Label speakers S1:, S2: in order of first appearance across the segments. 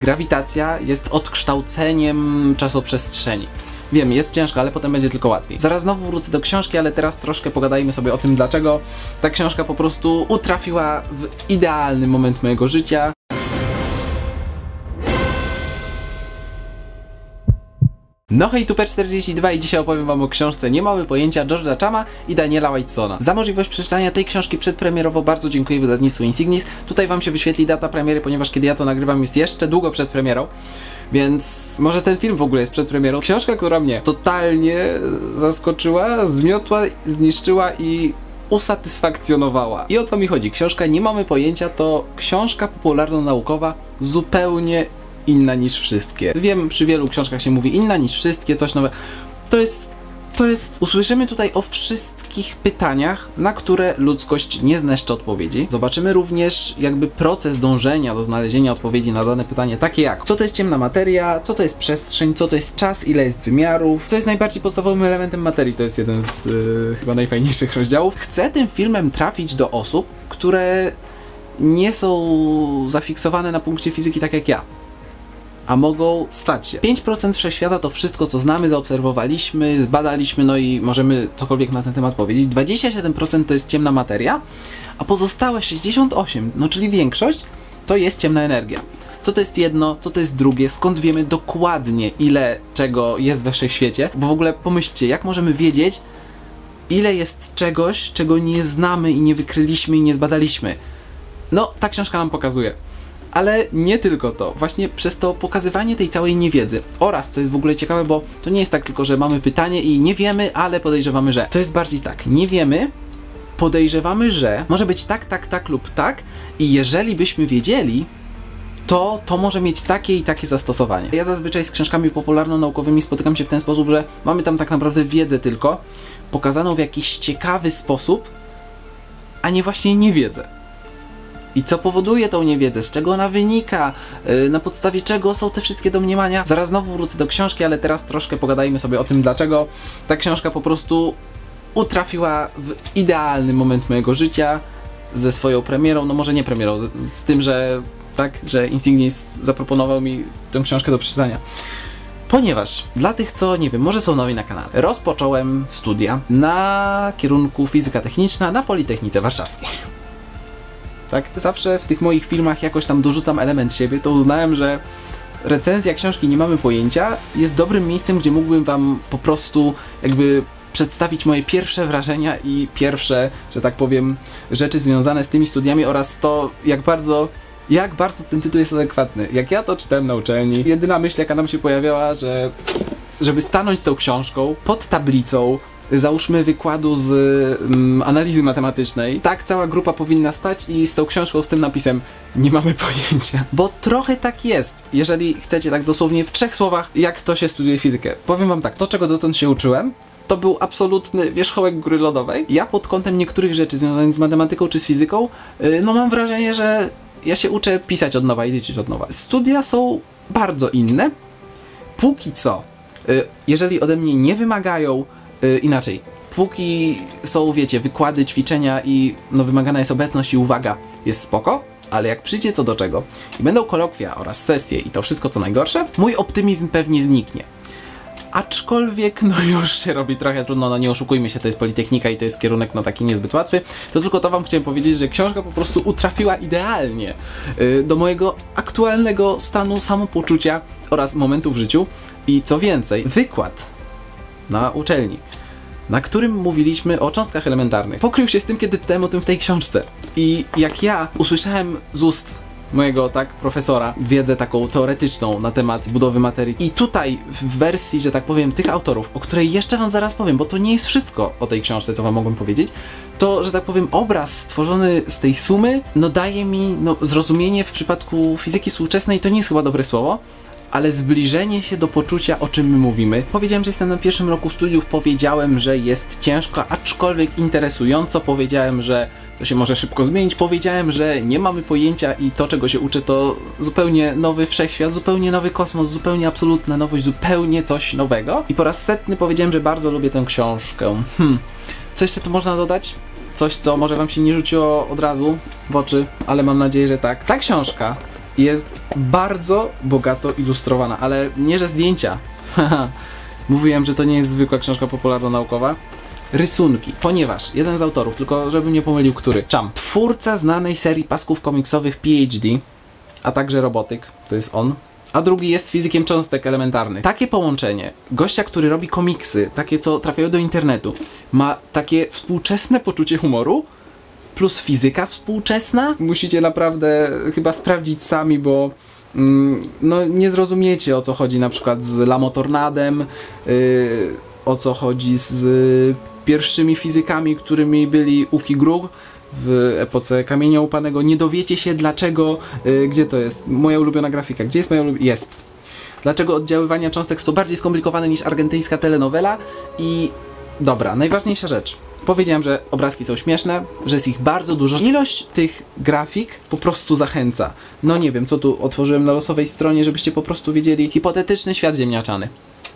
S1: Grawitacja jest odkształceniem czasoprzestrzeni. Wiem, jest ciężko, ale potem będzie tylko łatwiej. Zaraz znowu wrócę do książki, ale teraz troszkę pogadajmy sobie o tym, dlaczego ta książka po prostu utrafiła w idealny moment mojego życia. No hej, Tuper42 i dzisiaj opowiem wam o książce Nie mamy pojęcia George'a Chama i Daniela Whitesona. Za możliwość przeczytania tej książki przedpremierowo bardzo dziękuję wydawnictwu Insignis. Tutaj wam się wyświetli data premiery, ponieważ kiedy ja to nagrywam jest jeszcze długo przed premierą. Więc może ten film w ogóle jest przed premierą. Książka, która mnie totalnie zaskoczyła, zmiotła, zniszczyła i usatysfakcjonowała. I o co mi chodzi? Książka Nie mamy pojęcia to książka popularno-naukowa zupełnie inna niż wszystkie. Wiem, przy wielu książkach się mówi inna niż wszystkie, coś nowe. Usłyszymy tutaj o wszystkich pytaniach, na które ludzkość nie zna jeszcze odpowiedzi. Zobaczymy również jakby proces dążenia do znalezienia odpowiedzi na dane pytanie, takie jak co to jest ciemna materia, co to jest przestrzeń, co to jest czas, ile jest wymiarów, co jest najbardziej podstawowym elementem materii. To jest jeden z chyba najfajniejszych rozdziałów. Chcę tym filmem trafić do osób, które nie są zafiksowane na punkcie fizyki tak jak ja. A mogą stać się. 5% wszechświata to wszystko, co znamy, zaobserwowaliśmy, zbadaliśmy, no i możemy cokolwiek na ten temat powiedzieć. 27% to jest ciemna materia, a pozostałe 68%, no czyli większość, to jest ciemna energia. Co to jest jedno, co to jest drugie, skąd wiemy dokładnie, ile czego jest we wszechświecie, bo w ogóle pomyślcie, jak możemy wiedzieć, ile jest czegoś, czego nie znamy i nie wykryliśmy i nie zbadaliśmy. No, ta książka nam pokazuje. Ale nie tylko to, właśnie przez to pokazywanie tej całej niewiedzy oraz, co jest w ogóle ciekawe, bo to nie jest tak tylko, że mamy pytanie i nie wiemy, ale podejrzewamy, że. To jest bardziej tak, nie wiemy, podejrzewamy, że może być tak, tak, tak lub tak i jeżeli byśmy wiedzieli, to może mieć takie i takie zastosowanie. Ja zazwyczaj z książkami popularno-naukowymi spotykam się w ten sposób, że mamy tam tak naprawdę wiedzę tylko, pokazaną w jakiś ciekawy sposób, a nie właśnie niewiedzę. I co powoduje tą niewiedzę, z czego ona wynika, na podstawie czego są te wszystkie domniemania. Zaraz znowu wrócę do książki, ale teraz troszkę pogadajmy sobie o tym, dlaczego ta książka po prostu utrafiła w idealny moment mojego życia ze swoją premierą, no może nie premierą, z tym, że tak, że Insignis zaproponował mi tę książkę do przeczytania. Ponieważ dla tych, co nie wiem, może są nowi na kanale, rozpocząłem studia na kierunku fizyka techniczna na Politechnice Warszawskiej. Tak? Zawsze w tych moich filmach jakoś tam dorzucam element siebie, to uznałem, że recenzja książki Nie mamy pojęcia jest dobrym miejscem, gdzie mógłbym wam po prostu jakby przedstawić moje pierwsze wrażenia i pierwsze, że tak powiem, rzeczy związane z tymi studiami oraz to, jak bardzo ten tytuł jest adekwatny. Jak ja to czytałem na uczelni, jedyna myśl, jaka nam się pojawiała, że żeby stanąć z tą książką pod tablicą, załóżmy wykładu z analizy matematycznej, tak cała grupa powinna stać i z tą książką, z tym napisem nie mamy pojęcia. Bo trochę tak jest, jeżeli chcecie tak dosłownie w 3 słowach, jak to się studiuje fizykę. Powiem wam tak, to czego dotąd się uczyłem, to był absolutny wierzchołek góry lodowej. Ja pod kątem niektórych rzeczy związanych z matematyką czy z fizyką, no mam wrażenie, że ja się uczę pisać od nowa i liczyć od nowa. Studia są bardzo inne. Póki co, jeżeli ode mnie nie wymagają inaczej, póki są, wiecie, wykłady, ćwiczenia i no wymagana jest obecność i uwaga, jest spoko, ale jak przyjdzie co do czego i będą kolokwia oraz sesje i to wszystko co najgorsze, mój optymizm pewnie zniknie. Aczkolwiek, no już się robi trochę trudno, no nie oszukujmy się, to jest Politechnika i to jest kierunek no taki niezbyt łatwy, to tylko to wam chciałem powiedzieć, że książka po prostu utrafiła idealnie do mojego aktualnego stanu samopoczucia oraz momentu w życiu i co więcej, wykład na uczelni, na którym mówiliśmy o cząstkach elementarnych, pokrył się z tym, kiedy czytałem o tym w tej książce. I jak ja usłyszałem z ust mojego profesora wiedzę taką teoretyczną na temat budowy materii i tutaj w wersji, że tak powiem, tych autorów, o której jeszcze wam zaraz powiem, bo to nie jest wszystko o tej książce, co wam mogłem powiedzieć, to, że tak powiem, obraz stworzony z tej sumy, no daje mi, no zrozumienie w przypadku fizyki współczesnej, to nie jest chyba dobre słowo, ale zbliżenie się do poczucia, o czym my mówimy. Powiedziałem, że jestem na pierwszym roku studiów, powiedziałem, że jest ciężko, aczkolwiek interesująco, powiedziałem, że to się może szybko zmienić, powiedziałem, że nie mamy pojęcia i to, czego się uczę, to zupełnie nowy wszechświat, zupełnie nowy kosmos, zupełnie absolutna nowość, zupełnie coś nowego. I po raz setny powiedziałem, że bardzo lubię tę książkę. Co jeszcze tu można dodać? Coś, co może wam się nie rzuciło od razu w oczy, ale mam nadzieję, że tak. Ta książka jest bardzo bogato ilustrowana, ale nie, że zdjęcia. Mówiłem, że to nie jest zwykła książka popularno-naukowa. Rysunki, ponieważ jeden z autorów, tylko żebym nie pomylił który, Cham, twórca znanej serii pasków komiksowych PhD, a także robotyk, to jest on, a drugi jest fizykiem cząstek elementarnych. Takie połączenie gościa, który robi komiksy, takie co trafiają do internetu, ma takie współczesne poczucie humoru, plus fizyka współczesna. Musicie naprawdę chyba sprawdzić sami, bo no nie zrozumiecie, o co chodzi na przykład z Lamotornadem, o co chodzi z pierwszymi fizykami, którymi byli Uki Grug w epoce Kamienia Łupanego. Nie dowiecie się dlaczego, gdzie to jest? Moja ulubiona grafika. Gdzie jest moja ulubiona? Jest. Dlaczego oddziaływania cząstek są bardziej skomplikowane niż argentyńska telenowela i... Dobra, najważniejsza rzecz. Powiedziałem, że obrazki są śmieszne, że jest ich bardzo dużo. Ilość tych grafik po prostu zachęca. No nie wiem, co tu otworzyłem na losowej stronie, żebyście po prostu wiedzieli. Hipotetyczny świat ziemniaczany.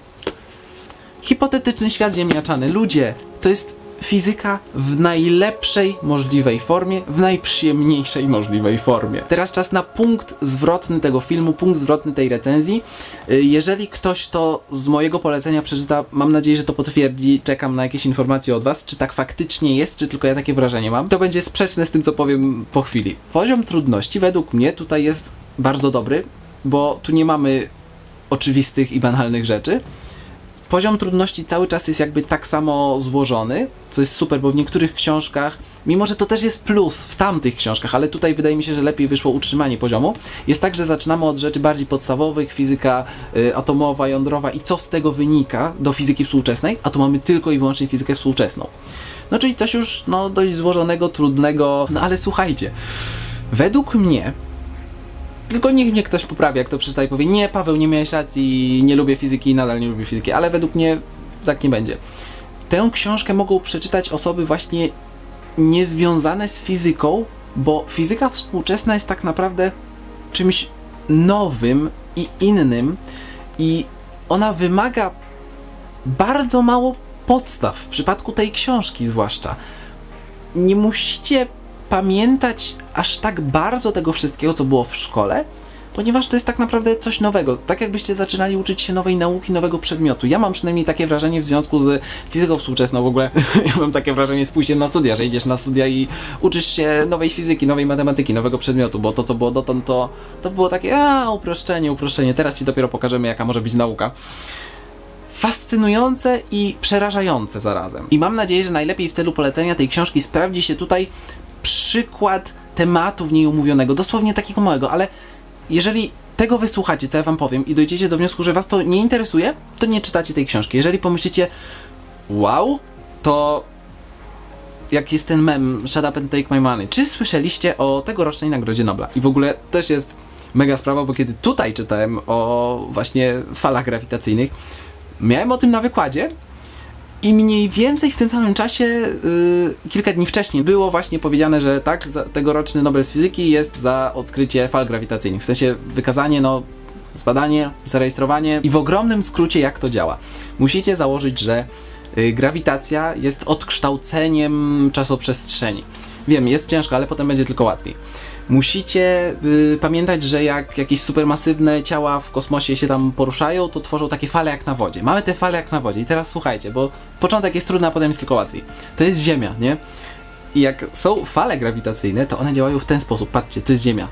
S1: Hipotetyczny świat ziemniaczany. Ludzie, to jest fizyka w najlepszej możliwej formie, w najprzyjemniejszej możliwej formie. Teraz czas na punkt zwrotny tego filmu, punkt zwrotny tej recenzji. Jeżeli ktoś to z mojego polecenia przeczyta, mam nadzieję, że to potwierdzi, czekam na jakieś informacje od was, czy tak faktycznie jest, czy tylko ja takie wrażenie mam. To będzie sprzeczne z tym, co powiem po chwili. Poziom trudności według mnie tutaj jest bardzo dobry, bo tu nie mamy oczywistych i banalnych rzeczy. Poziom trudności cały czas jest jakby tak samo złożony, co jest super, bo w niektórych książkach, mimo że to też jest plus w tamtych książkach, ale tutaj wydaje mi się, że lepiej wyszło utrzymanie poziomu, jest tak, że zaczynamy od rzeczy bardziej podstawowych, fizyka atomowa, jądrowa i co z tego wynika do fizyki współczesnej, a tu mamy tylko i wyłącznie fizykę współczesną. No czyli coś już no, dość złożonego, trudnego, no ale słuchajcie, według mnie, tylko niech mnie ktoś poprawi, jak to przeczyta i powie, nie Paweł, nie miałeś racji, nie lubię fizyki, nadal nie lubię fizyki, ale według mnie tak nie będzie. Tę książkę mogą przeczytać osoby właśnie niezwiązane z fizyką, bo fizyka współczesna jest tak naprawdę czymś nowym i innym i ona wymaga bardzo mało podstaw, w przypadku tej książki zwłaszcza. Nie musicie pamiętać aż tak bardzo tego wszystkiego, co było w szkole, ponieważ to jest tak naprawdę coś nowego. Tak jakbyście zaczynali uczyć się nowej nauki, nowego przedmiotu. Ja mam przynajmniej takie wrażenie w związku z fizyką współczesną w ogóle. Ja mam takie wrażenie z pójściem na studia, że idziesz na studia i uczysz się nowej fizyki, nowej matematyki, nowego przedmiotu, bo to, co było dotąd, to było takie, uproszczenie. Teraz ci dopiero pokażemy, jaka może być nauka. Fascynujące i przerażające zarazem. I mam nadzieję, że najlepiej w celu polecenia tej książki sprawdzi się tutaj przykład tematu w niej omówionego, dosłownie takiego małego, ale jeżeli tego wysłuchacie, co ja wam powiem i dojdziecie do wniosku, że was to nie interesuje, to nie czytacie tej książki. Jeżeli pomyślicie, wow, to jak jest ten mem Shut up and take my money, czy słyszeliście o tegorocznej Nagrodzie Nobla? I w ogóle też jest mega sprawa, bo kiedy tutaj czytałem o właśnie falach grawitacyjnych, miałem o tym na wykładzie i mniej więcej w tym samym czasie, kilka dni wcześniej, było właśnie powiedziane, że tak, tegoroczny Nobel z fizyki jest za odkrycie fal grawitacyjnych. W sensie wykazanie, no, zbadanie, zarejestrowanie i w ogromnym skrócie jak to działa. Musicie założyć, że grawitacja jest odkształceniem czasoprzestrzeni. Wiem, jest ciężko, ale potem będzie tylko łatwiej. Musicie pamiętać, że jak jakieś supermasywne ciała w kosmosie się tam poruszają, to tworzą takie fale jak na wodzie. Mamy te fale jak na wodzie i teraz słuchajcie, bo początek jest trudny, a potem jest tylko łatwiej. To jest Ziemia, nie? I jak są fale grawitacyjne, to one działają w ten sposób. Patrzcie, to jest Ziemia.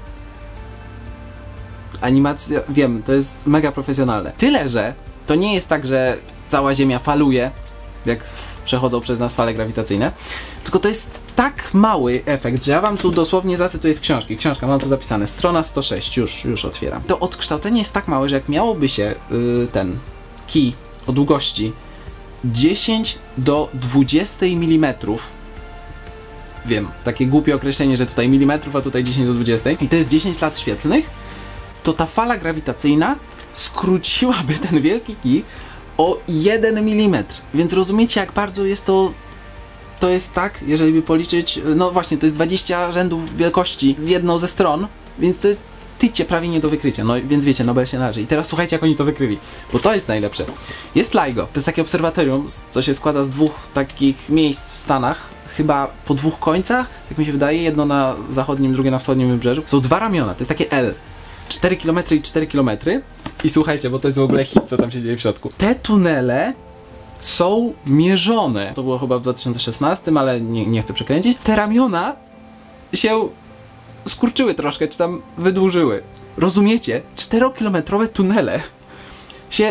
S1: Animacja, wiem, to jest mega profesjonalne. Tyle, że to nie jest tak, że cała Ziemia faluje, jak przechodzą przez nas fale grawitacyjne, tylko to jest tak mały efekt, że ja wam tu dosłownie zacytuję z książki. Książka, mam tu zapisane, strona 106, już otwieram. To odkształcenie jest tak małe, że jak miałoby się ten kij o długości 10 do 20 mm, wiem, takie głupie określenie, że tutaj milimetrów, a tutaj 10 do 20 i to jest 10 lat świetlnych, to ta fala grawitacyjna skróciłaby ten wielki kij o 1 mm. Więc rozumiecie, jak bardzo jest to... To jest tak, jeżeli by policzyć... No właśnie, to jest 20 rzędów wielkości w jedną ze stron, więc to jest prawie nie do wykrycia. No więc wiecie, Nobel się należy. I teraz słuchajcie, jak oni to wykryli, bo to jest najlepsze. Jest LIGO, to jest takie obserwatorium, co się składa z dwóch takich miejsc w Stanach, chyba po dwóch końcach, tak mi się wydaje, jedno na zachodnim, drugie na wschodnim wybrzeżu. Są dwa ramiona, to jest takie L. 4 km i 4 km. I słuchajcie, bo to jest w ogóle hit, co tam się dzieje w środku. Te tunele są mierzone. To było chyba w 2016, ale nie chcę przekręcić. Te ramiona się skurczyły troszkę, czy tam wydłużyły. Rozumiecie? 4-kilometrowe tunele się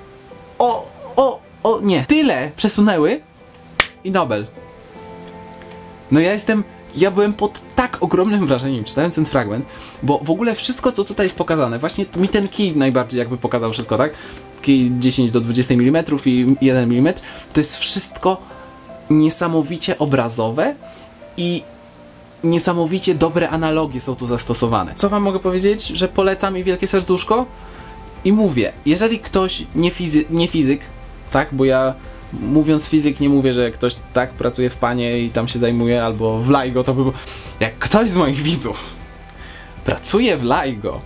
S1: nie. Tyle przesunęły i Nobel. No ja byłem pod tak ogromnym wrażeniem czytając ten fragment, bo w ogóle wszystko, co tutaj jest pokazane, właśnie mi ten kij najbardziej jakby pokazał wszystko, tak? Kij 10 do 20 mm i 1 mm, to jest wszystko niesamowicie obrazowe i niesamowicie dobre analogie są tu zastosowane. Co wam mogę powiedzieć? Że polecam i wielkie serduszko i mówię, jeżeli ktoś nie fizyk, tak? Bo ja mówiąc fizyk nie mówię, że ktoś tak pracuje w Panie i tam się zajmuje, albo w LIGO, to by było... Jak ktoś z moich widzów pracuje w LIGO,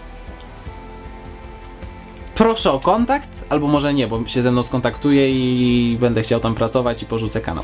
S1: proszę o kontakt, albo może nie, bo się ze mną skontaktuje i będę chciał tam pracować i porzucę kanał.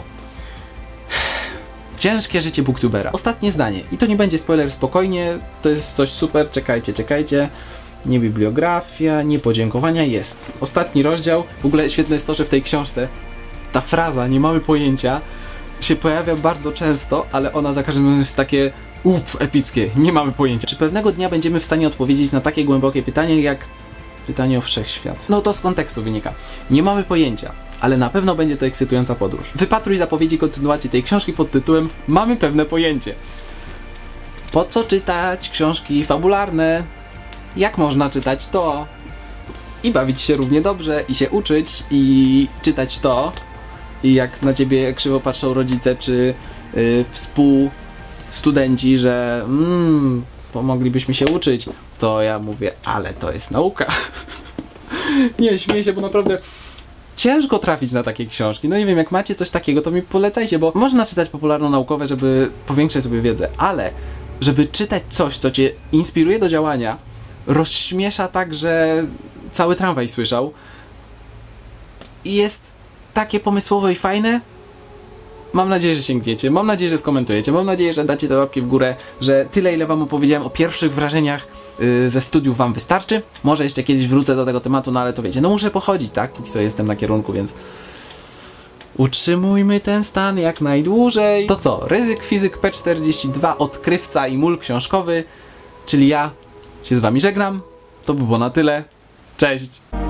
S1: Ciężkie życie booktubera. Ostatnie zdanie. I to nie będzie spoiler, spokojnie. To jest coś super. Czekajcie. Nie bibliografia, nie podziękowania. Jest. Ostatni rozdział. W ogóle świetne jest to, że w tej książce ta fraza, nie mamy pojęcia, się pojawia bardzo często, ale ona za każdym razem jest takie epickie. Nie mamy pojęcia. Czy pewnego dnia będziemy w stanie odpowiedzieć na takie głębokie pytanie, jak pytanie o wszechświat? No to z kontekstu wynika. Nie mamy pojęcia, ale na pewno będzie to ekscytująca podróż. Wypatruj zapowiedzi kontynuacji tej książki pod tytułem Mamy pewne pojęcie. Po co czytać książki fabularne? Jak można czytać to i bawić się równie dobrze i się uczyć i czytać to i jak na ciebie krzywo patrzą rodzice czy współstudenci, że pomoglibyśmy się uczyć, to ja mówię, ale to jest nauka. Nie, śmieję się, bo naprawdę ciężko trafić na takie książki. No nie wiem, jak macie coś takiego, to mi polecajcie, bo można czytać popularno-naukowe, żeby powiększyć sobie wiedzę, ale żeby czytać coś, co cię inspiruje do działania, rozśmiesza tak, że cały tramwaj słyszał i jest takie pomysłowe i fajne. Mam nadzieję, że sięgniecie, mam nadzieję, że skomentujecie, mam nadzieję, że dacie te łapki w górę, że tyle, ile wam opowiedziałem o pierwszych wrażeniach ze studiów wam wystarczy. Może jeszcze kiedyś wrócę do tego tematu, no ale to wiecie, no muszę pochodzić, tak? Póki co jestem na kierunku, więc utrzymujmy ten stan jak najdłużej. To co? Ryzyk Fizyk P42, odkrywca i mól książkowy, czyli ja się z wami żegnam. To by było na tyle. Cześć!